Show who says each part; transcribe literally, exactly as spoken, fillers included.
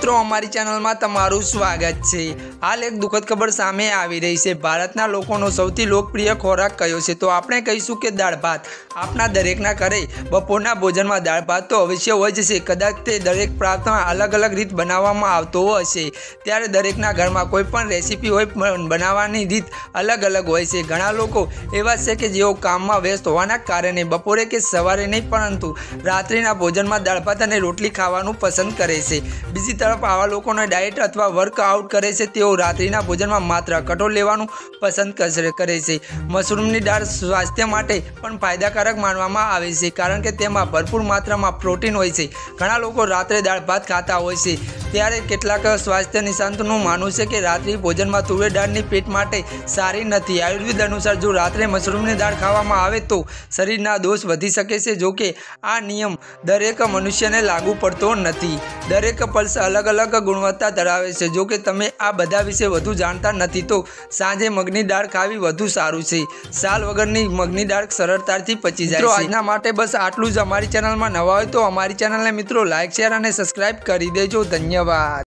Speaker 1: મિત્રો અમારી ચેનલમાં તમારું સ્વાગત છે। હાલ એક દુઃખદ ખબર સામે આવી રહી છે। ભારતના લોકોનો સૌથી લોકપ્રિય ખોરાક કયો છે? તો આપણે કહીશું કે દાળ ભાત। આપના દરેકના ઘરે બપોરના ભોજનમાં દાળ ભાત તો અવશ્ય હોય જ છે। કદાચ તે દરેક પ્રાંતમાં અલગ અલગ રીત બનાવવામાં આવતો હશે। ત્યારે દરેકના ઘરમાં કોઈ પણ રેસીપી હોય બનાવવાની રીત અલગ અલગ હોય છે। ઘણા લોકો એવા છે કે જેઓ કામમાં વ્યસ્ત હોવાના કારણે બપોરે કે સવારે નહીં પરંતુ રાત્રિના ભોજનમાં દાળ ભાત અને રોટલી ખાવાનું પસંદ કરે છે। બીજી તરફ આવા લોકોને ડાયટ અથવા વર્કઆઉટ કરે છે તેઓ રાત્રિના ભોજનમાં માત્ર કઠોળ લેવાનું પસંદ કરે છે। મશરૂમની દાળ સ્વાસ્થ્ય માટે પણ ફાયદાકારક માનવામાં આવે છે કારણ કે તેમાં ભરપૂર માત્રામાં પ્રોટીન હોય છે। ઘણા લોકો રાત્રે દાળ ભાત ખાતા હોય છે ત્યારે કેટલાક સ્વાસ્થ્ય નિષ્ણાતોનું માનવું છે કે રાત્રિ ભોજનમાં તુવેર દાળની પેટ માટે સારી નથી। આયુર્વેદ અનુસાર જો રાત્રે મશરૂમની દાળ ખાવામાં આવે તો શરીરના દોષ વધી શકે છે। જો કે આ નિયમ દરેક મનુષ્યને લાગુ પડતો નથી। દરેક પલ્સ અલગ અલગ ગુણવત્તા ધરાવે છે। જો કે તમે આ બધા વિશે વધુ જાણતા નથી તો સાંજે મગની દાળ ખાવી વધુ સારું છે। સાલ વગરની મગની દાળ સરળતાથી પચી જાય છે। આજના માટે બસ આટલું જ। અમારી ચેનલમાં નવા હોય તો અમારી ચેનલને મિત્રો લાઇક શેર અને સબસ્ક્રાઈબ કરી દેજો। ધન્યવાદ।